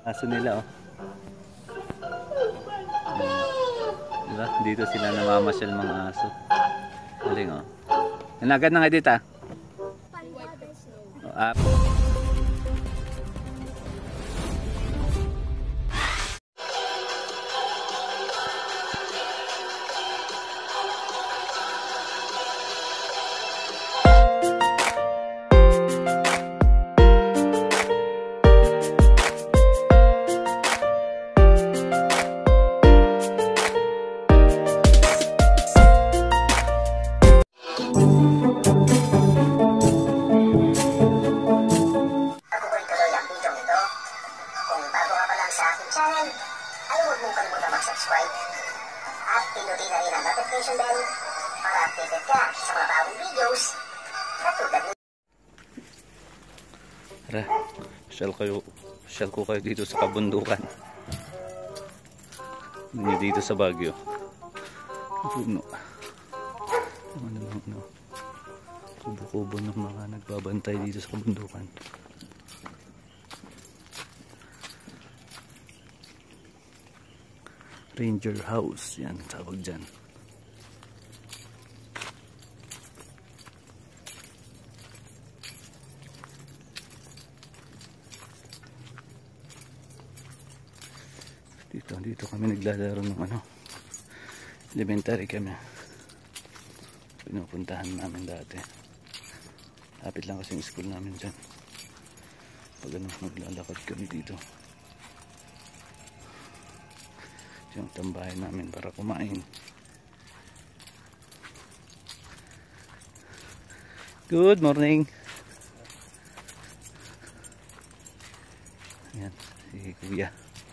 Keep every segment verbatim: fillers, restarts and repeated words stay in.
Aso nila oh. Diba? Dito sila namamasyal mga aso. Galing oh. Nagad na nga dito ah. Oh, ah. Subscribe at pinutin na rin ang notification bell para updated ka sa mga bagong videos na tulad nito. Tara, shell kayo, shell ko kayo dito sa kabundukan. Hindi dito sa Baguio. Puno. Ano lang, ano. Kubo-kubo ng mga nagbabantay dito sa kabundukan. Ranger House, yan tawag dyan. Dito, dito kami naglalaro ng ano, elementary kami. Pinupuntahan namin dati. Lapit lang kasi yung school namin dyan. Pag ano, maglalakad kami dito. Yung tambahay namin para kumain. Good morning. Ayan, si Kuya.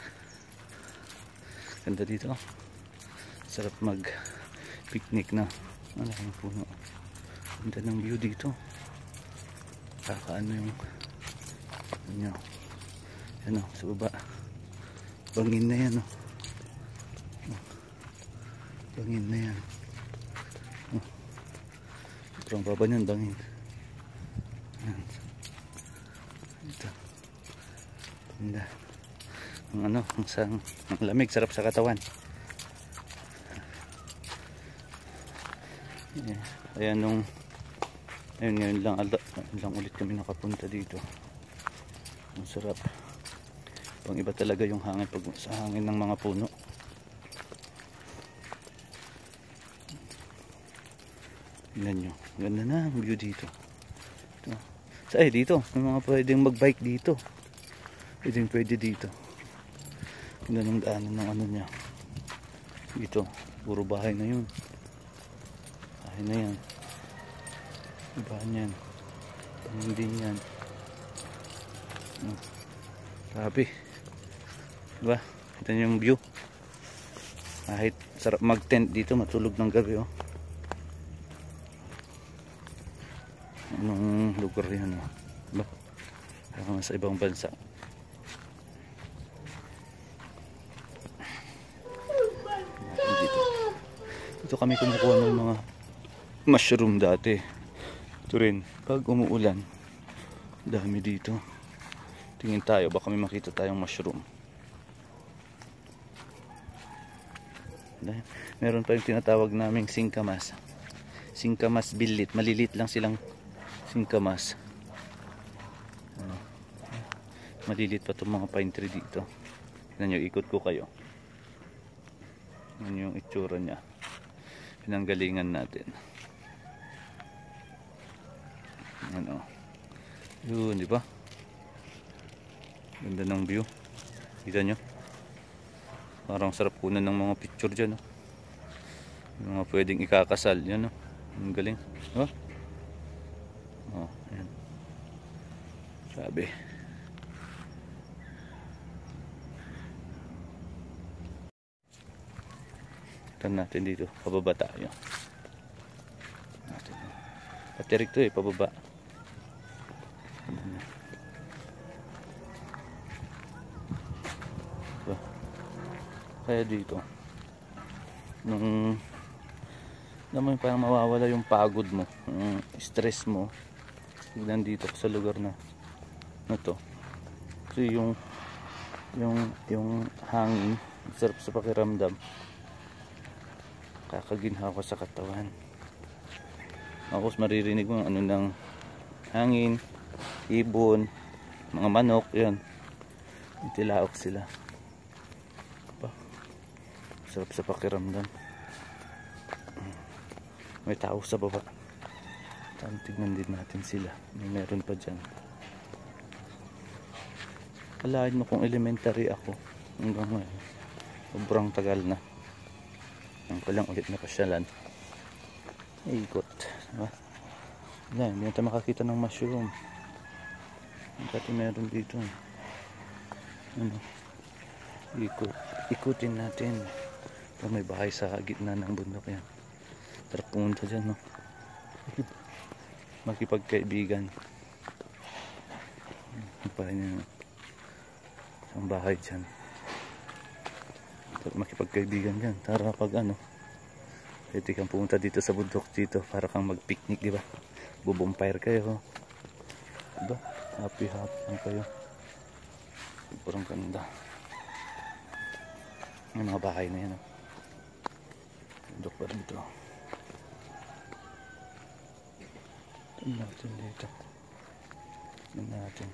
Ganda dito. Sarap mag picnic na. Ano yung puno. Ganda ng view dito. Kakaano yung ano, ano sa baba. Bangin na yan oh. Bangin na yan. Oh. Sobrang baba niyan, bangin. Yan. Ito. Ganda. Ang ano, ang, sang, ang lamig, sarap sa katawan. Yeah. Ayan nung ayun ngayon lang, ala, lang ulit kami nakapunta dito. Ang sarap. Pang iba talaga yung hangin pag sa hangin ng mga puno. Tingnan nyo, ganda na ang view dito. Ito. So, ay dito, may mga pwedeng magbike dito. Pwedeng pwede dito. Ganda ng daanan ng ano niya. Dito, puro bahay na yun. Bahay na yan. Bahay yan. Pangin din yan. Grabe. Diba? Ito yung view. Kahit sarap mag tent dito, matulog ng gabi oh. Anong lugar yan oh? Ba? Parang sa ibang bansa. Dito. Dito kami kumukuha ng mga mushroom dati. Ito rin, pag umuulan, dami dito. Tingin tayo, baka may makita tayong mushroom. Meron pa yung tinatawag naming singkamas. Singkamas bilit, malilit lang silang singkamas. Uh, malilit pa itong mga pine tree dito. Tignan nyo, ikot ko kayo. Yan yung itsura nya. Pinanggalingan natin. Yan o. Yun, di ba? Ganda ng view. Kita nyo? Parang sarap kunan ng mga picture dyan. Oh. Yung mga pwedeng ikakasal. Yan o. Ang galing. Oh. Oh, yan. Sabi. Tignan natin dito. Pababa tayo. Patirik to eh. Pababa. So, kaya dito. Nung naman parang mawawala yung pagod mo. Yung stress mo. Tignan dito sa lugar na na to. Kasi yung yung yung hangin, sarap sa pakiramdam, kakaginhawa sa katawan. Tapos maririnig mo ano ng hangin, ibon, mga manok, yun, itilaok sila. Pa, sarap sa pakiramdam. May tao sa baba. Tignan din natin sila. May meron pa dyan. Alain mo kung elementary ako hanggang ngayon. Sobrang tagal na. Ang ko lang ulit na pasyalan. Ikot. Diba? Yan, hindi natin makakita ng mushroom. Pati meron dito. Ano? Ikot. Ikutin natin. Kung may bahay sa gitna ng bundok yan. Sarap pumunta dyan, no? Makipagkaibigan. Pa rin yung isang bahay dyan. Sarap makipagkaibigan dyan. Tara pag ano, pwede kang pumunta dito sa bundok dito para kang mag-picnic, diba? Bubumpire kayo. Diba? Happy happy lang kayo. Parang ganda. Yung mga bahay na yan, no? Bundok pa rin ito. Tignan natin dito. Tignan natin.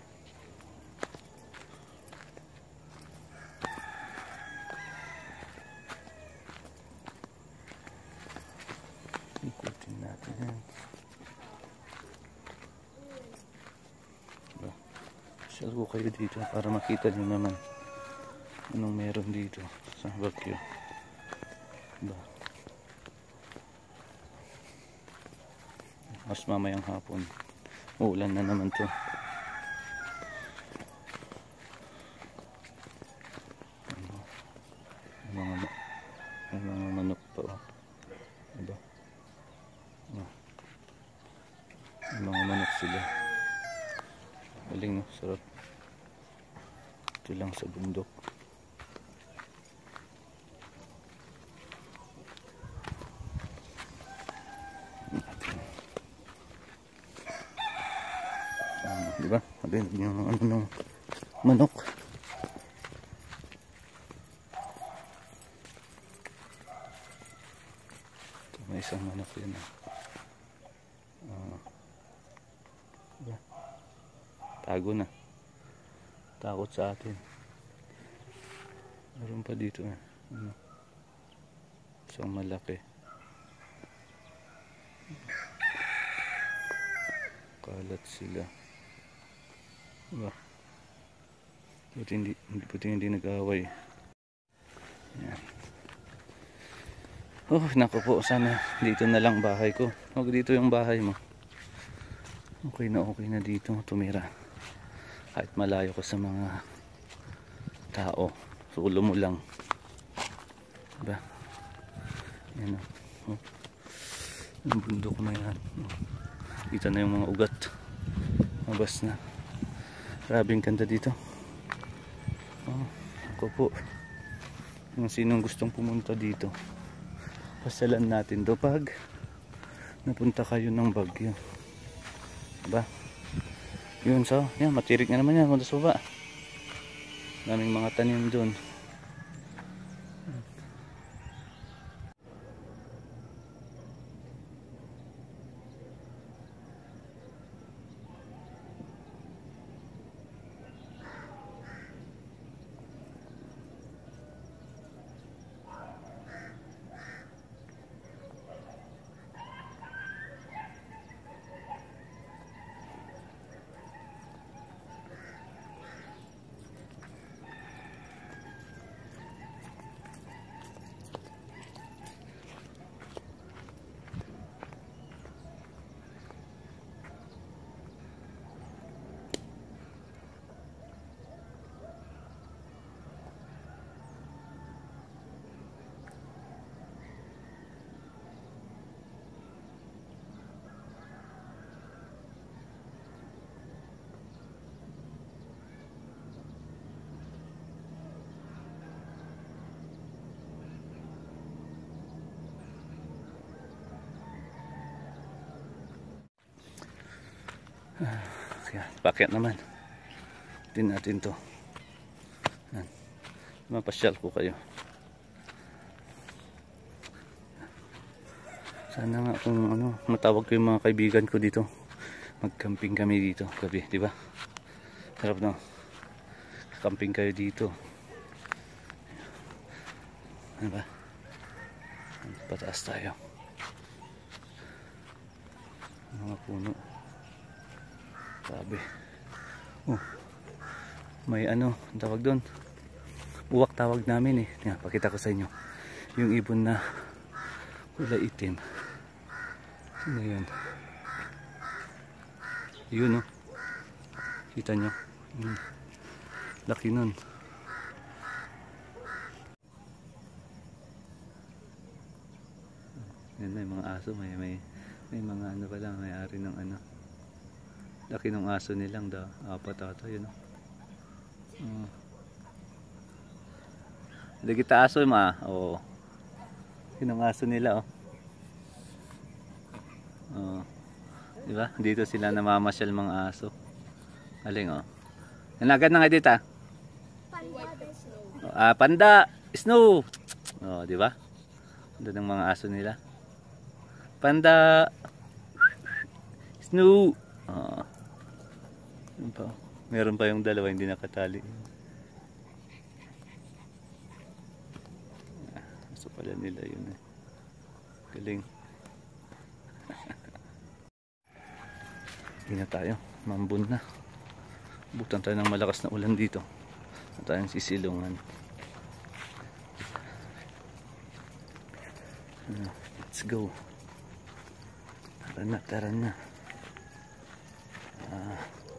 Ikutin natin yan. Diba? Shall ko kayo dito para makita nyo naman anong meron dito sa Baguio. Diba? Mas mamayang hapon uulan na naman to. Ano? May mga, may mga manok pa, oh. Diba? Oh. May mga manok sila. Galing, no? Sarap. Ito lang sa bundok. Diba? Ayun yung ano ng manok. Ito, may isang manok yun. Uh, diba? Tago na. Takot sa atin. Meron pa dito. Eh. Ano? Isang malaki. Kalat sila. Diba? Buti hindi, buti hindi nag-away. Yan. Oh, naku po, sana dito na lang bahay ko. Huwag dito yung bahay mo. Okay na okay na dito tumira. Kahit malayo ko sa mga tao. Sulo mo lang. Diba? Yan o. Oh. Yung bundok na yan. Oh. Kita na yung mga ugat. Mabas na. Grabing ganda dito. Oh, ako po. Yung sinong gustong pumunta dito, pasalan natin do pag napunta kayo ng Baguio. Diba? Yun, so, yan, matirik na naman yan. Punta sa baba. Daming mga tanim dun. Ah, pakyat naman. Din natin to. Yan. mapasyal ko kayo. Sana nga kung ano, matawag ko yung mga kaibigan ko dito. Mag-camping kami dito gabi, di ba? Sarap no? Camping kayo dito. Ano ba? Pataas tayo. Mga puno. Sabi. Oh. May ano, tawag doon. Uwak tawag namin eh. Yan, pakita ko sa inyo. Yung ibon na kulay itim. Sino yun? Yun oh. Kita nyo? Hmm. Laki nun. Yan, may mga aso. May, may, may mga ano pala. May ari ng ano. Laki ng aso nilang daw. Apat ata yun oh. Uh. Lagi kita aso ma. Oo. Yun ang aso nila oh. Oh. Diba? Dito sila namamasyal mga aso. Aling oh. Nalagad na nga dito ah. Panda snow. Ah, panda, snow. Oh, di ba? Doon ang mga aso nila. Panda, snow. Oh. Pa. Meron pa yung dalawa hindi nakatali. Ah, aso pala nila yun eh. Galing. Hindi na tayo, mambun na. Butan tayo ng malakas na ulan dito. At tayong sisilungan. Uh, let's go. Tara na, tara na. Ah.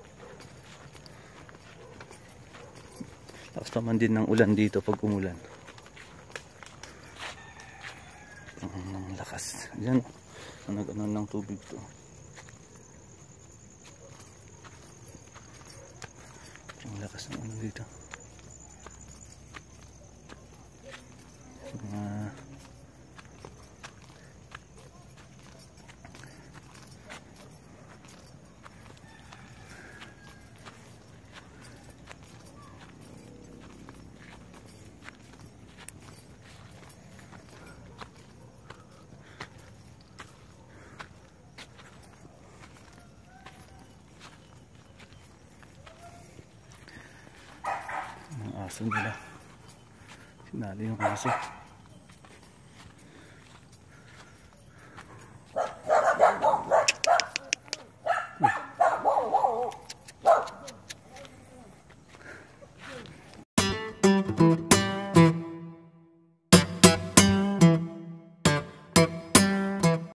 Lakas naman din ng ulan dito pag umulan. Ang lakas. Diyan, nag-ano ng tubig to. Ang lakas ng ano dito. Mga aso nila. Sinali yung aso. Hmm.